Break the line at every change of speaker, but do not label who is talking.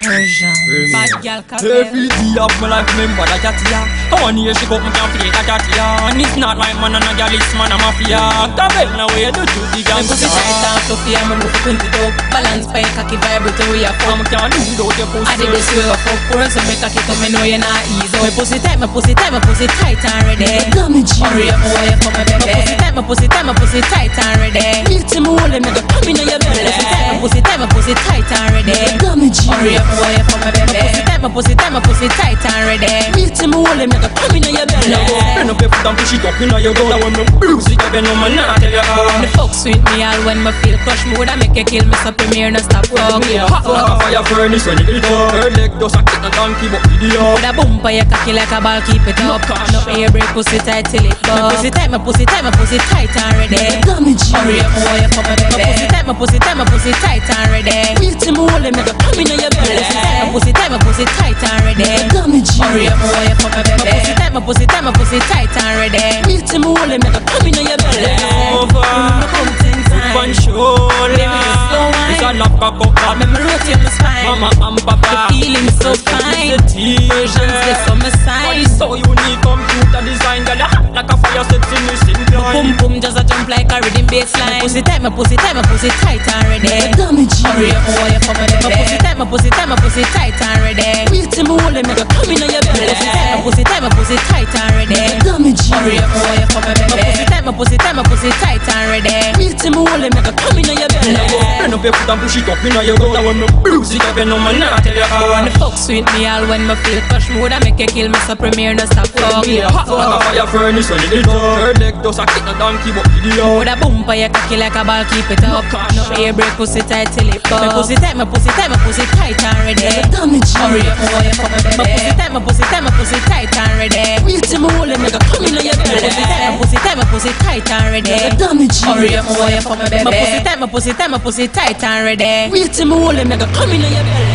Persian, bad girl,
every day of my life, remember that Jatia. I want to hear she got me can't forget that Jatia. And it's not like man and a girl, it's man and mafia. Cabell now where the truth the gang.
pussy tight and fluffy, I'm a move 20 up. Balance by cocky vibrate where you
come. Can't do without your pussy.
I did this way of fuck for so make cocky come and know you're not easy. My pussy tight, my pussy tight, my pussy tight and ready. Hurry up, boy, you come my baby. My pussy tight, my pussy tight and ready.
Beat him all and make a come in your belly.
My pussy tight, my pussy tight and ready. Hurry up, boy, you come my baby. My pussy tight and ready.
Beat him all and make a come in your belly. Bend up your foot and push it up in your go. When me bruise it up, you know man not tell you how.
The fuck sweet me all when me feel crush mood. I make you kill me so premier no stop fuck.
Hot like a fire furnace when it build up. Her leg does a kick a donkey but idiot.
With a bumper you cocky like a ball, keep it up. No air break, pussy tight till it go. My pussy tight and ready. Hurry up, boy, you come my baby. My pussy tight and ready.
Beat him all and make a come in your belly.
My pussy tight and ready. Hurry up, boy, you come my baby. My pussy tight and ready.
Beat him all and make a come in your belly. Over, one shoulder. It's a lap cock up.
Let me rotate my spine.
Mama and papa,
the feeling so fine.
Versions
they on my side.
So unique, computer design, girl, hot like a fire set in the sink.
Boom boom, just a jump like a rhythm bassline. My pussy tight and ready. Hurry up, boy, you come my baby. My pussy tight and ready.
Beat him all and make a come in your belly.
My pussy tight and ready. Hurry up, boy, you come my baby. My pussy tight and ready.
Beat him all and make a come in your belly. Bend up your foot and push it up in your go. When me bruise it up, you know man not tell you how.
And the fuck sweet me all when me feel crush mood. I make you kill me so premier no stop fuck.
Hot like a fire furnace when it build up. Her leg does a kick a donkey but idiot.
With a bumper you cocky like a ball, keep it up. No air break, pussy tight till it go. My pussy tight and ready. Hurry up, boy, you come my baby. My pussy tight and ready.
Beat him all and make a come in your belly.
My pussy tight and ready. Hurry up, boy, you come my baby. My pussy tight and ready.
Beat him all and make a come in your belly.